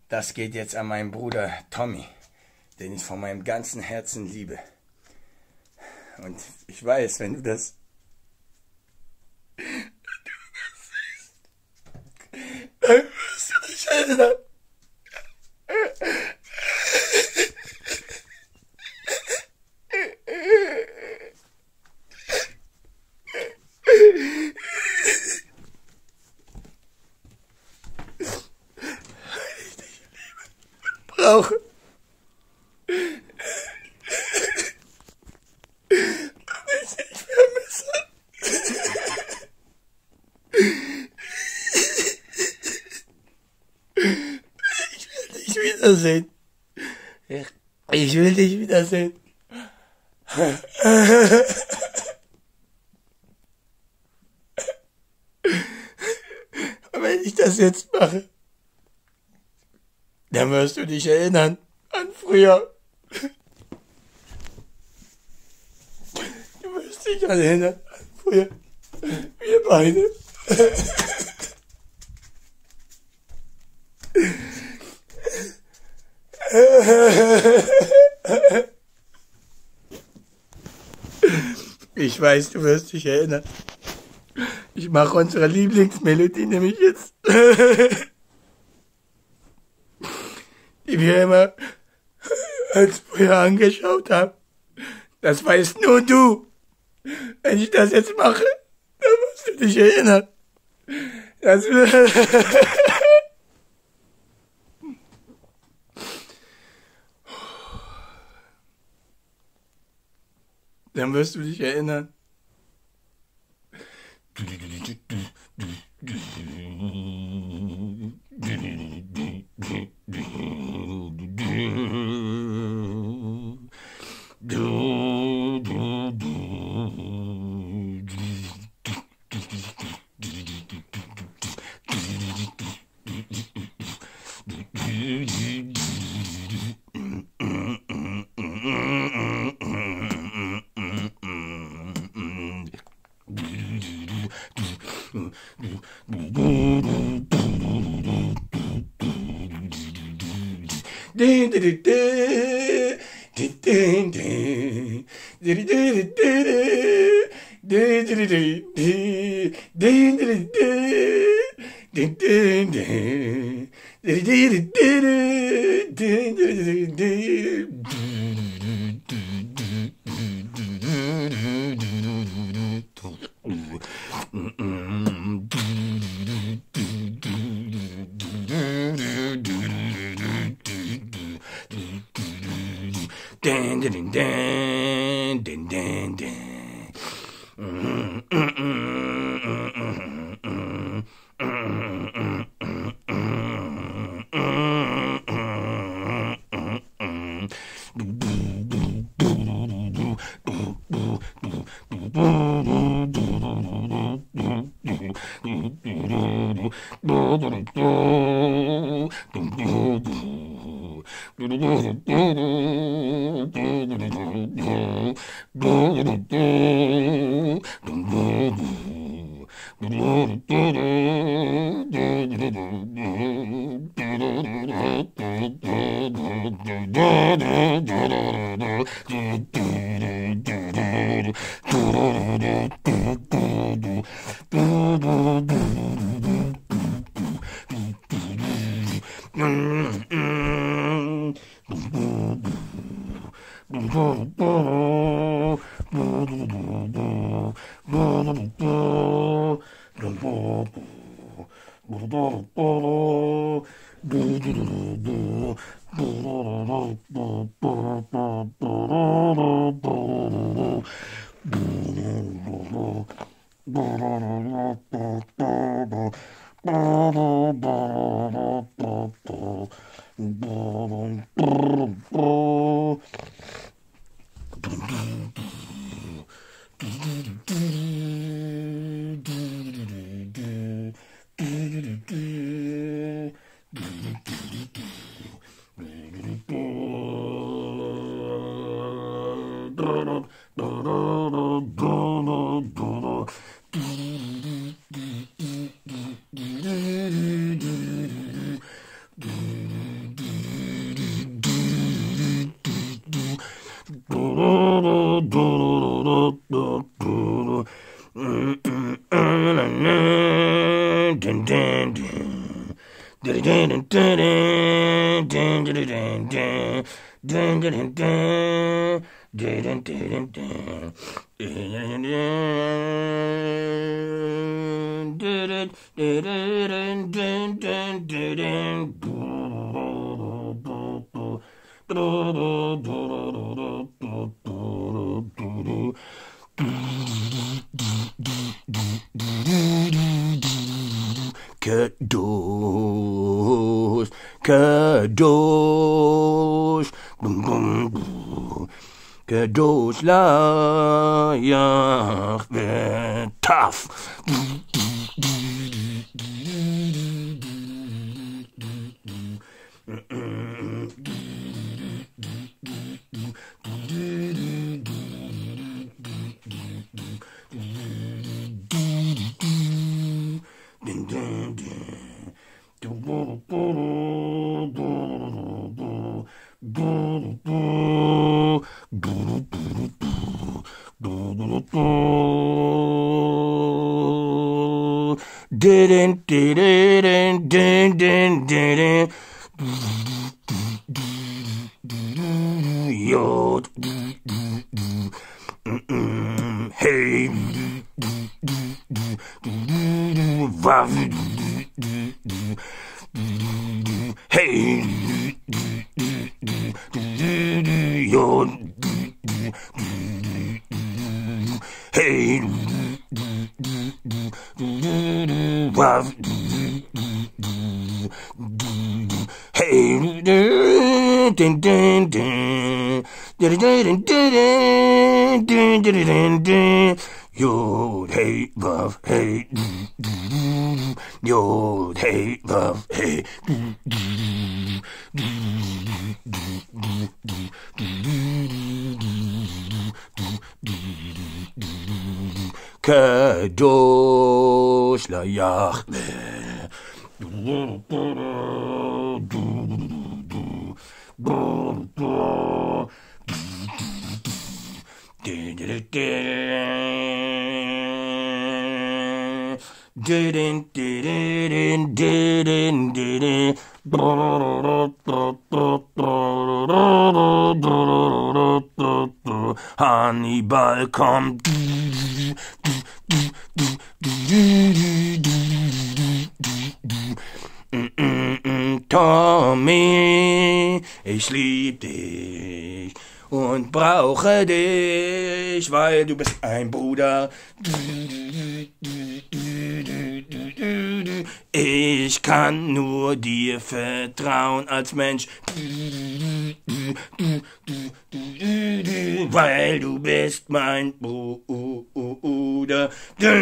Das geht jetzt an meinen Bruder Tommy, den ich von meinem ganzen Herzen liebe. Und ich weiß, wenn du das siehst, dann wirst du dich erinnern. Ich dich liebe und brauche. Und ich dich vermisse. Ich will dich wiedersehen. Ich will dich wiedersehen. Und wenn ich das jetzt mache, dann wirst du dich erinnern an früher. Du wirst dich erinnern an früher. Wir beide. Ich weiß, du wirst dich erinnern. Ich mache unsere Lieblingsmelodie nämlich jetzt. Die wir immer als früher angeschaut haben. Das weißt nur du. Wenn ich das jetzt mache, dann wirst du dich erinnern. Das dann wirst du dich erinnern. Kadosh, Kadosh, Kadosh la Yahweh Taf. Yod, hey, Vav, hey, Yod, hey, Vav, hey, din din din, din din din din din. Yod, hey, Vav, hey, Yod, hey, Vav, hey. Kadosh la Yahweh. Hannibal kommt. Tommy, ich lieb dich und brauche dich, weil du bist ein Bruder. Ich kann nur dir vertrauen als Mensch, weil du bist mein Bruder.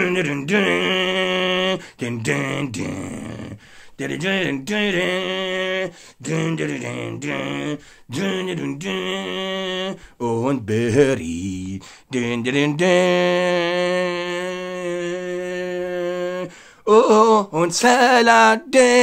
Und Berry. Oh, und Salat.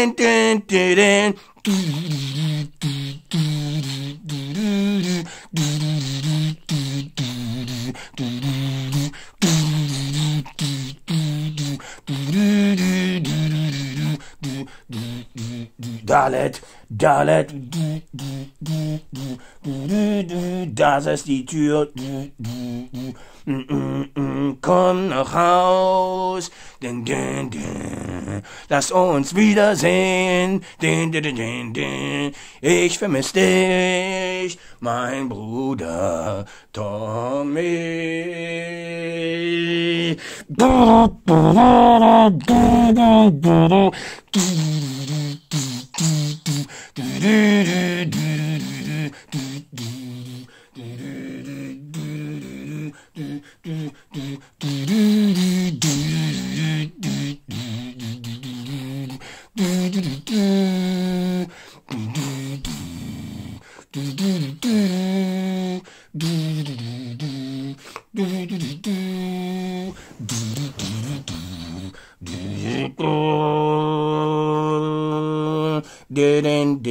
Dalet, Dalet, das ist die Tür. Komm nach Haus, lass uns wiedersehen. Ich vermiss dich, mein Bruder Tommy. Didn't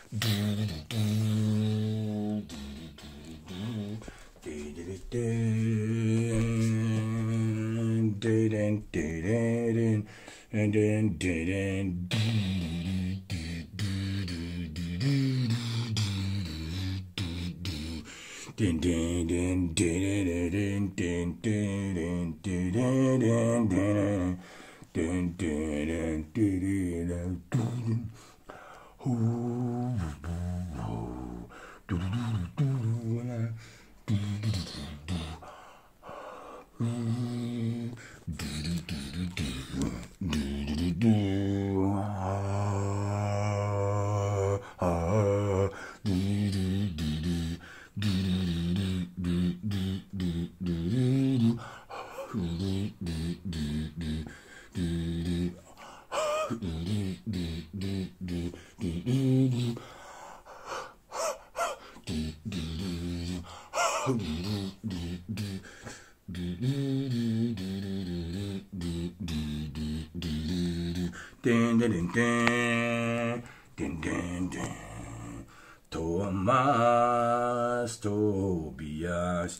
Thomas, Tobias.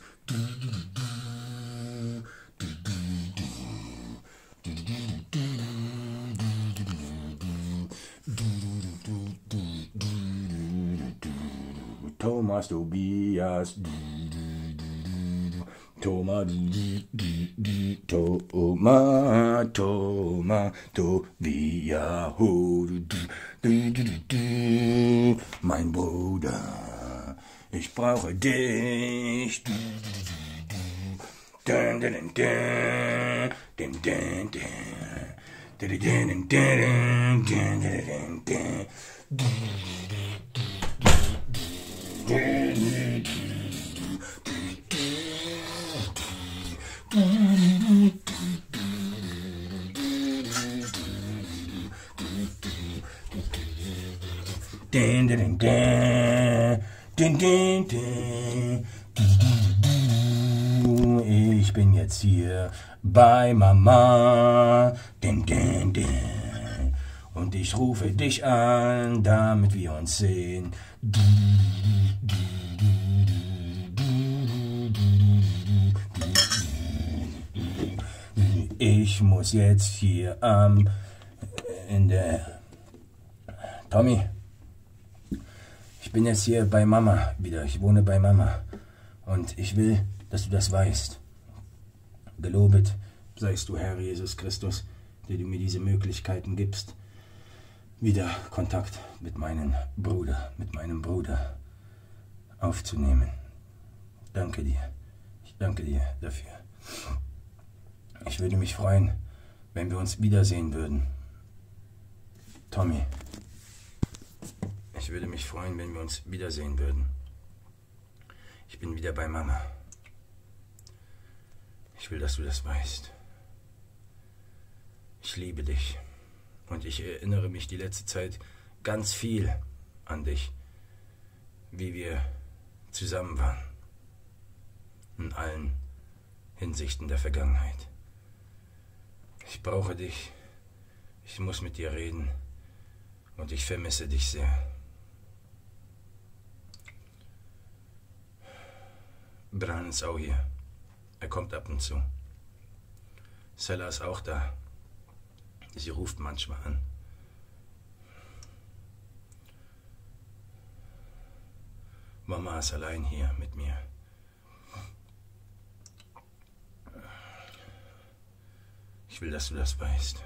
Thomas, Tobias. Thomas, Tobias, mein Bruder, ich brauche dich. Ich bin jetzt hier bei Mama. Und ich rufe dich an, damit wir uns sehen. Ich muss jetzt hier in der... Tommy, ich bin jetzt hier bei Mama wieder. Ich wohne bei Mama. Und ich will, dass du das weißt. Gelobet seist du, Herr Jesus Christus, der du mir diese Möglichkeiten gibst, wieder Kontakt mit meinem Bruder aufzunehmen. Danke dir. Ich danke dir dafür. Ich würde mich freuen, wenn wir uns wiedersehen würden. Tommy, ich würde mich freuen, wenn wir uns wiedersehen würden. Ich bin wieder bei Mama. Ich will, dass du das weißt. Ich liebe dich. Und ich erinnere mich die letzte Zeit ganz viel an dich, wie wir zusammen waren. In allen Hinsichten der Vergangenheit. Ich brauche dich. Ich muss mit dir reden. Und ich vermisse dich sehr. Bran ist auch hier. Er kommt ab und zu. Sella ist auch da. Sie ruft manchmal an. Mama ist allein hier mit mir. Ich will, dass du das weißt.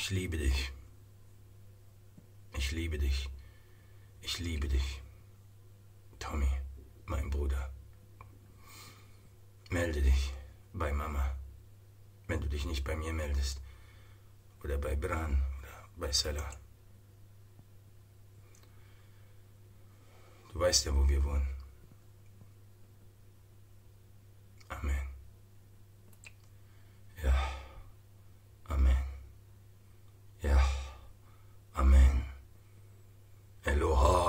Ich liebe dich. Ich liebe dich. Ich liebe dich. Tommy, mein Bruder. Melde dich bei Mama, wenn du dich nicht bei mir meldest. Oder bei Bran oder bei Sella. Du weißt ja, wo wir wohnen. Amen. Ja. Amen. Ja. Amen. Eloha.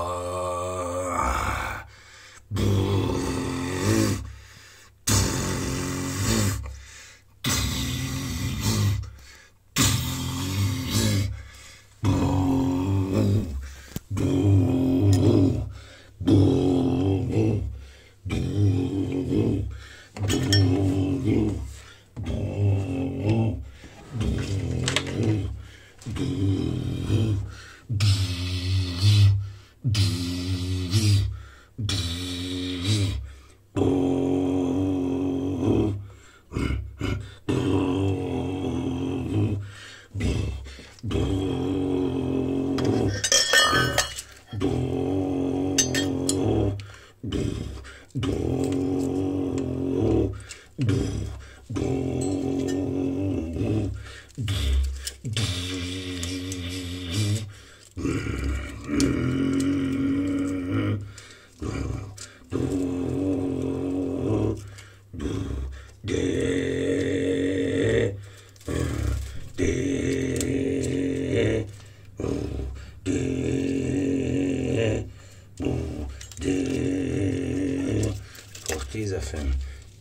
Dieser Film.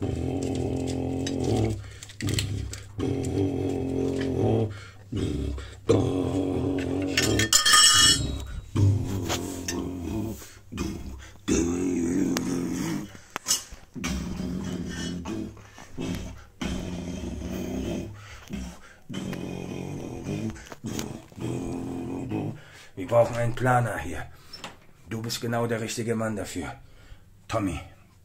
Wir brauchen einen Planer hier. Du bist genau der richtige Mann dafür. Tommy.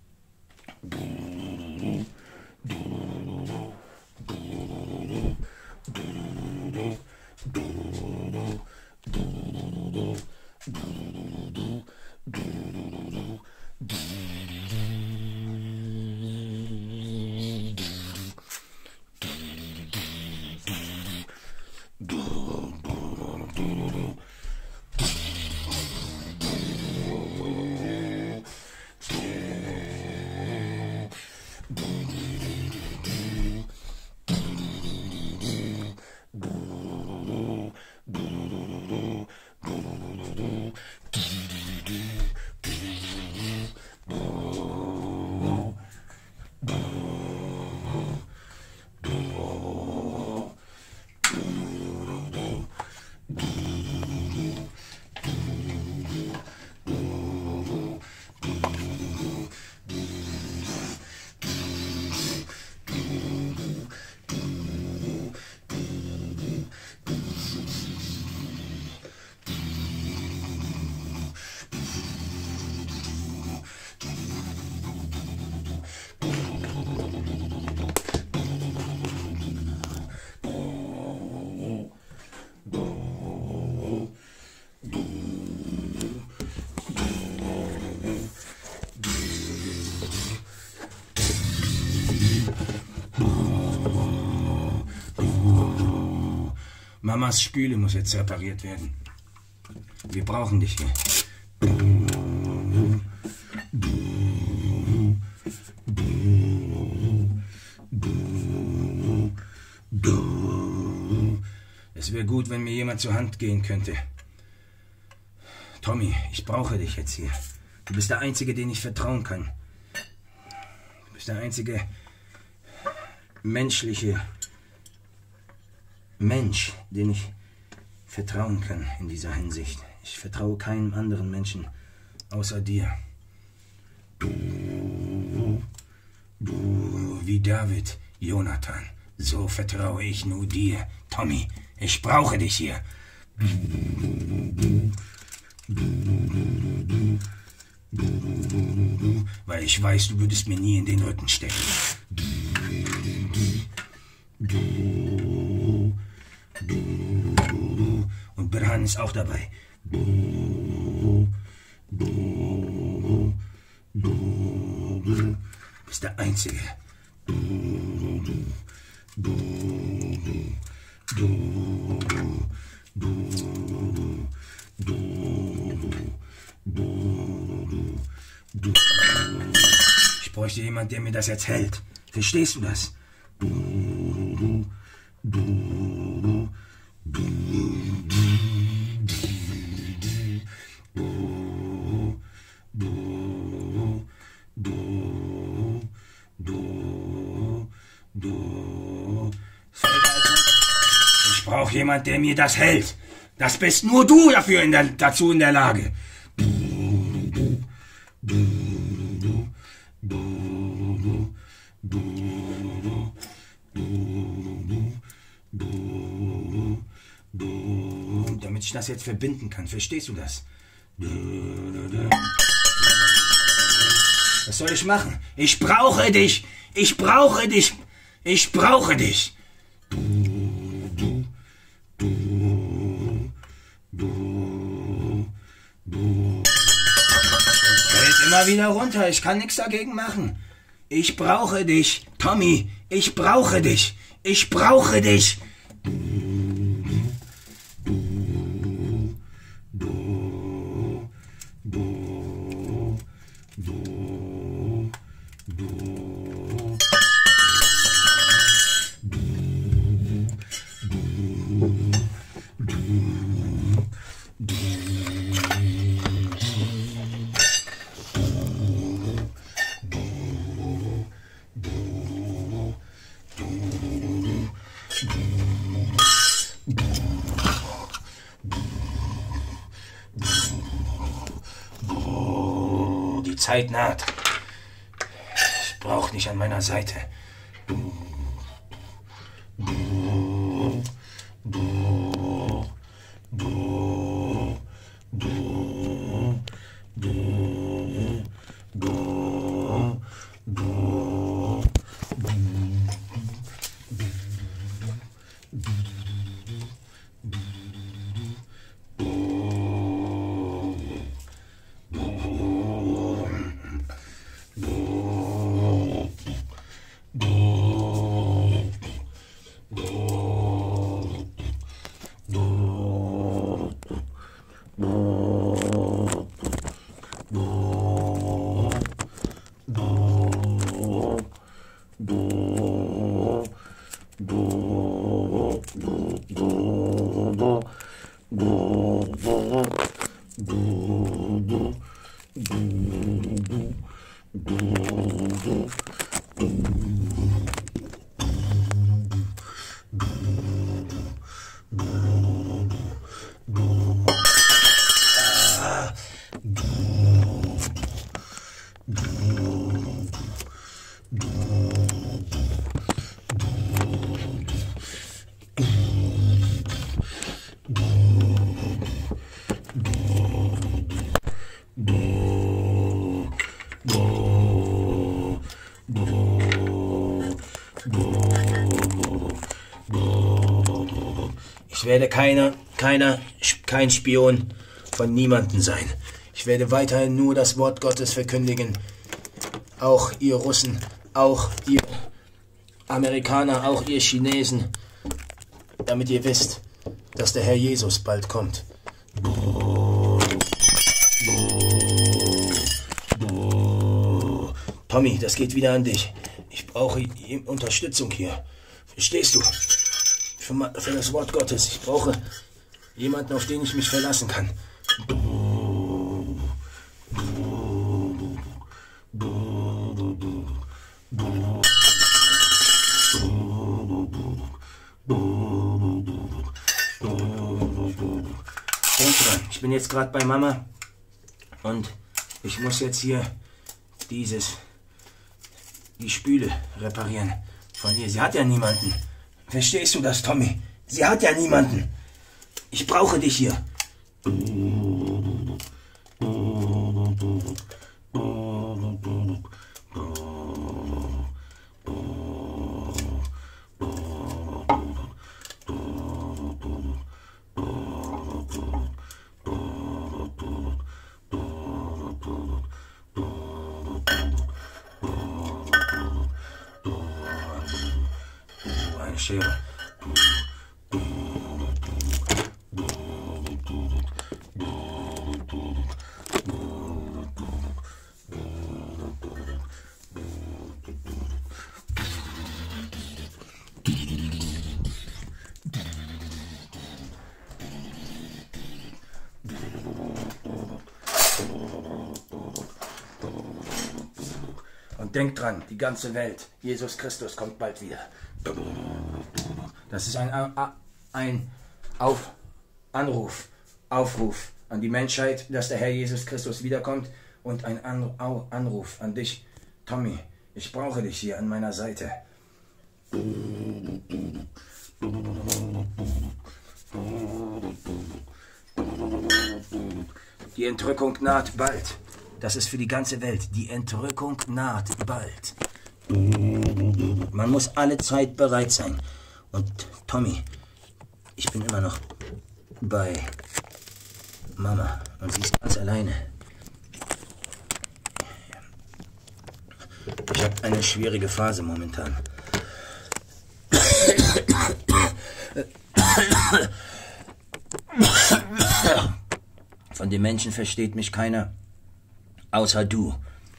Mamas Spüle muss jetzt repariert werden. Wir brauchen dich hier. Es wäre gut, wenn mir jemand zur Hand gehen könnte. Tommy, ich brauche dich jetzt hier. Du bist der Einzige, den ich vertrauen kann. Du bist der einzige menschliche Mensch, den ich vertrauen kann in dieser Hinsicht. Ich vertraue keinem anderen Menschen außer dir. Du wie David, Jonathan, so vertraue ich nur dir. Tommy, ich brauche dich hier. Weil ich weiß, du würdest mir nie in den Rücken stecken. Du ist auch dabei. Du bist der Einzige. Ich bräuchte jemanden, der mir das erzählt. Verstehst du das? Ich brauche jemanden, der mir das hält. Das bist nur du dazu in der Lage. Damit ich das jetzt verbinden kann, verstehst du das? Was soll ich machen? Ich brauche dich! Ich brauche dich! Ich brauche dich! Es fällt immer wieder runter, ich kann nichts dagegen machen. Ich brauche dich, Tommy! Ich brauche dich! Ich brauche dich! Die Zeit naht. Ich brauche dich an meiner Seite. Ich werde kein Spion von niemandem sein. Ich werde weiterhin nur das Wort Gottes verkündigen. Auch ihr Russen, auch ihr Amerikaner, auch ihr Chinesen, damit ihr wisst, dass der Herr Jesus bald kommt. Tommy, das geht wieder an dich. Ich brauche Unterstützung hier. Verstehst du? Für das Wort Gottes. Ich brauche jemanden, auf den ich mich verlassen kann. Denk dran, ich bin jetzt gerade bei Mama und ich muss jetzt hier die Spüle reparieren von ihr. Sie hat ja niemanden. Verstehst du das, Tommy? Sie hat ja niemanden. Ich brauche dich hier. eine Schere. Und denkt dran, die ganze Welt, Jesus Christus kommt bald wieder. Das ist ein Aufruf an die Menschheit, dass der Herr Jesus Christus wiederkommt und ein Anruf an dich, Tommy. Ich brauche dich hier an meiner Seite. Die Entrückung naht bald. Das ist für die ganze Welt. Die Entrückung naht bald. Man muss alle Zeit bereit sein. Und Tommy, ich bin immer noch bei Mama und sie ist ganz alleine. Ich habe eine schwierige Phase momentan. Von den Menschen versteht mich keiner, außer du.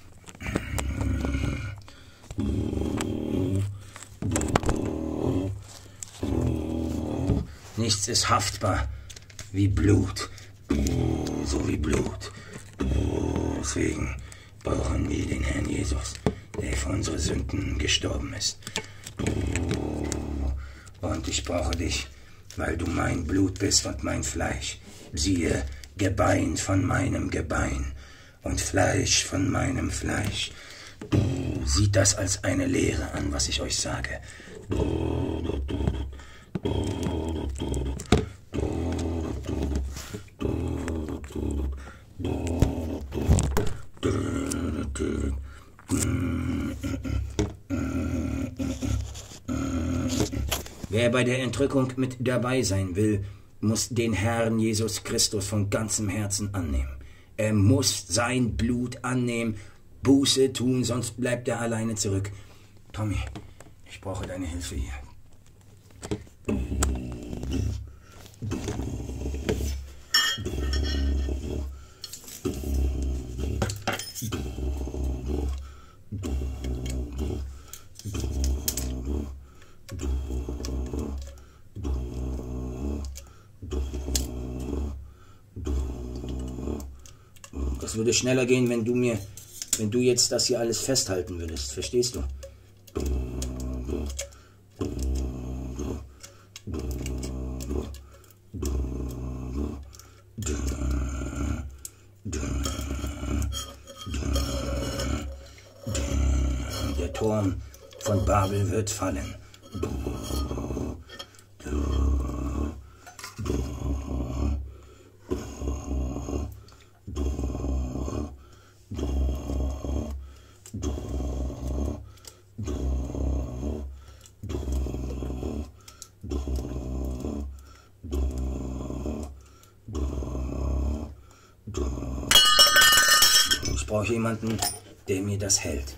Nichts ist haftbar wie Blut, so wie Blut. Deswegen brauchen wir den Herrn Jesus, der für unsere Sünden gestorben ist. Und ich brauche dich, weil du mein Blut bist und mein Fleisch. Siehe, Gebein von meinem Gebein und Fleisch von meinem Fleisch. Sieht das als eine Lehre an, was ich euch sage. Wer bei der Entrückung mit dabei sein will, muss den Herrn Jesus Christus von ganzem Herzen annehmen. Er muss sein Blut annehmen, Buße tun, sonst bleibt er alleine zurück. Tommy, ich brauche deine Hilfe hier. Das würde schneller gehen, wenn du jetzt das hier alles festhalten würdest. Verstehst du? Der Turm von Babel wird fallen. Ich brauche jemanden, der mir das hält.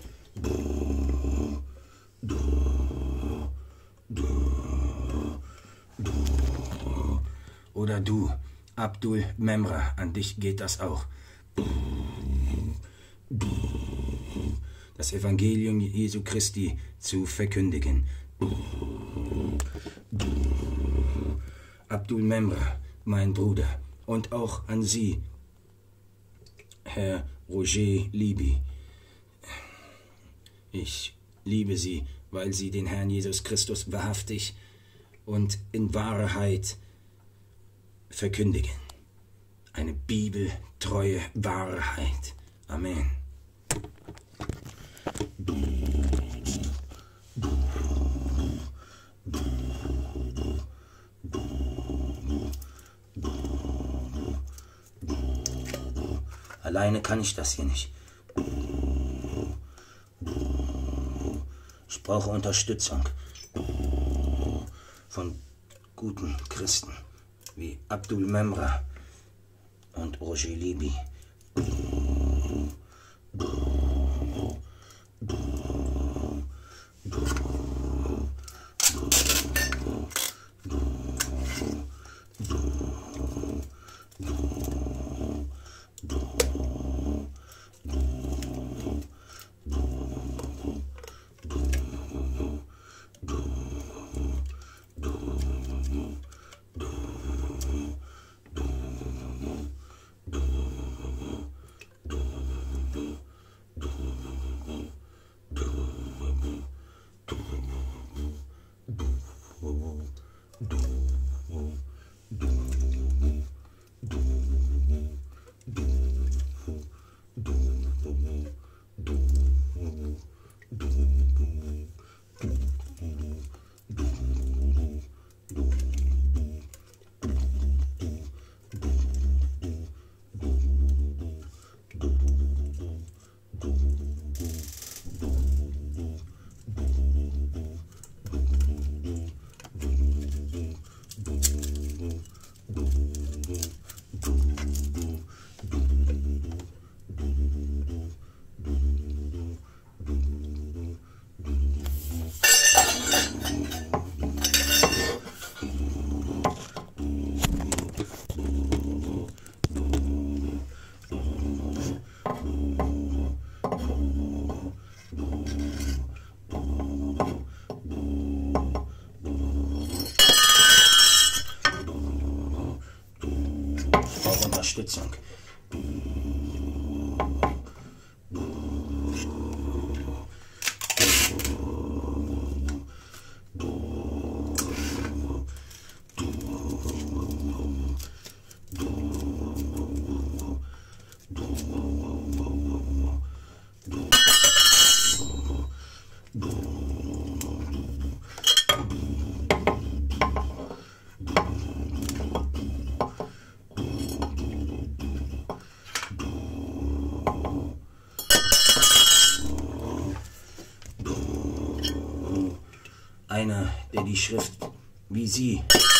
Oder du, Abdul Memra, an dich geht das auch. Das Evangelium Jesu Christi zu verkündigen. Abdul Memra, mein Bruder, und auch an Sie, Herr Roger Libby. Ich liebe Sie, weil Sie den Herrn Jesus Christus wahrhaftig und in Wahrheit verkündigen. Eine bibeltreue Wahrheit. Amen. Alleine kann ich das hier nicht. Ich brauche Unterstützung von guten Christen wie Abdul Memra und Roger Libby. Unterstützung. Einer, der die Schrift wie Sie